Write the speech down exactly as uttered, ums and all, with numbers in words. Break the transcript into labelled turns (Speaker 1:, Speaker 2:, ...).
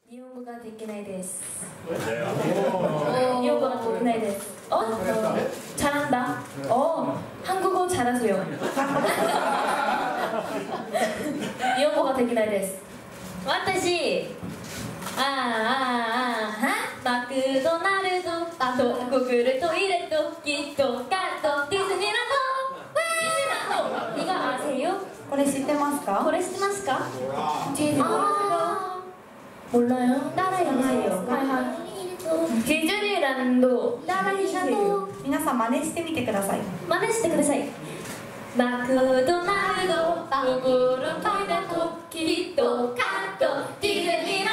Speaker 1: 日本語ができないです。日本語ができないです。어? 잘한다. 어, 한국어 잘하세요.日本語ができないです。私、あーあーあー、マクドナルド、あとゴーグルトイレット、キットカット、ディズニーランド、ウェーランド。이거 아세요?
Speaker 2: これ知ってますか？
Speaker 1: これ知ってますか？
Speaker 2: 아
Speaker 1: 몰라요?
Speaker 2: 따라해주세요.
Speaker 1: 디즈니랜드
Speaker 2: 따라해주세요. 皆さん真似してみてください。
Speaker 1: 真似してください。マクドナルド、ゴーグルトイレット、キットカット、ディズニーランド